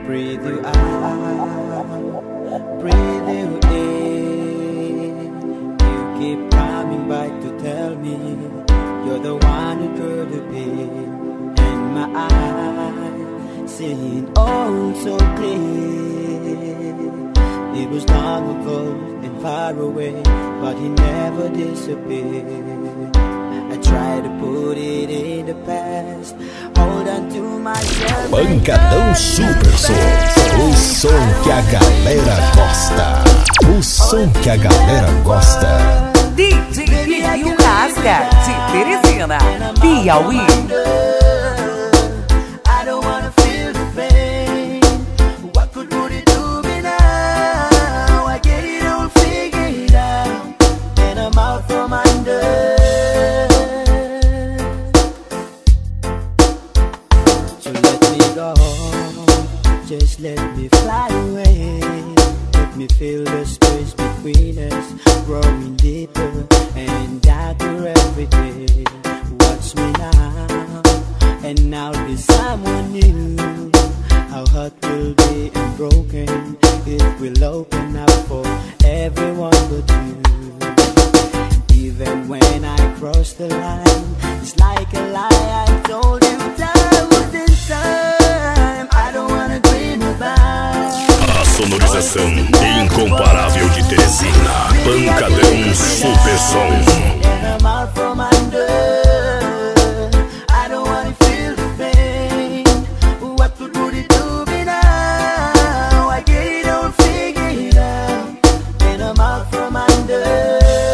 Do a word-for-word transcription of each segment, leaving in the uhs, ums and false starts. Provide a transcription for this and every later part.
Breathe you out, breathe you in. You keep coming back to tell me you're the one who could have been. And my eyes seeing all so clear. It was long ago and far away, but he never disappeared. I try to put it in the past, hold on to myself. Pancadão Super Som, o som que a galera gosta, o som que a galera gosta. D J Pilinho Rasga, de Teresina, Piauí. I don't wanna feel the pain. What could Rudy do me now? I get it all figured out, and I'm out from under. Just let me fly away. Let me feel the space between us, growing deeper and darker every day. Watch me now, and I'll be someone new. Our heart will be unbroken if we'll open up for everyone but you. Even when I cross the line, it's like a lie I told you time within time. I don't wanna dream about. A sonorização incomparável de Teresina, Pancadão Super Som. And I'm out from under. I don't wanna feel the pain. What could Rudy do me now? I get it all figured out, and I'm out from under.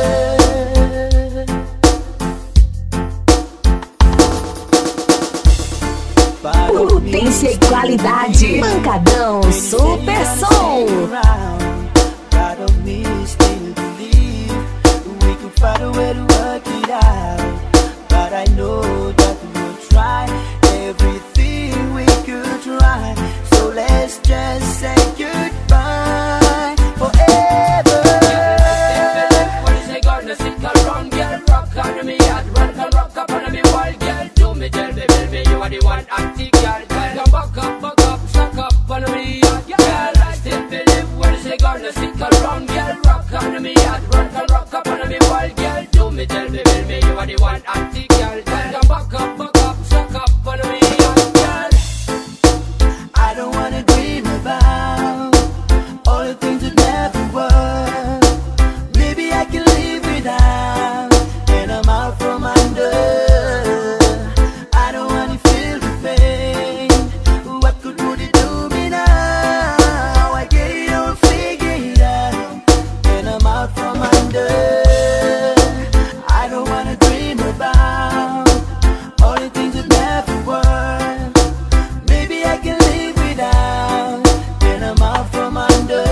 Potência e qualidade. Pancadão Super Som. Part of me still believe we could find a way to work it out, but I know that we'll try everything we could try. So let's just say goodbye forever. What is it gonna sit around, girl? Rock on me, yard, rock and rock up on me, wild girl. Do me, tell me, tell me, you are the one acting, girl. Come back up, back up, suck up on me, yard, girl. I still believe what is it gonna sit around, girl? Rock on me, yard, rock and rock up on me, wild girl. Do me, tell me, tell me, you are the one acting, girl. Come back up, back up, suck up on me, yard, girl. I don't wanna dream about all the things that never work. Maybe I can live without, and I'm out from under. I don't wanna feel the pain. What could Rudy do me now? I get it all figured out, and I'm out from under. I don't wanna dream about all the things that never work. Maybe I can live without, and I'm out from under.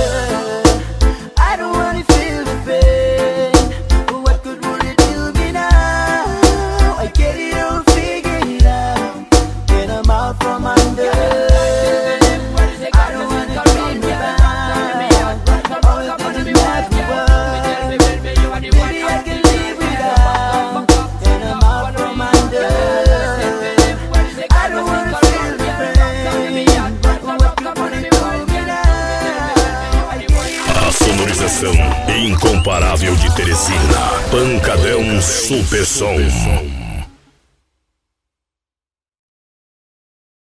I don't wanna feel the pain. What could Rudy do me now? I get it all figured out, and I'm out from under. I don't wanna dream about all the things that never work. Maybe I can live without, and I'm out from under. I don't wanna feel the pain. What could Rudy do me now? A sonorização incomparável de Teresina, Pancadão Super Som.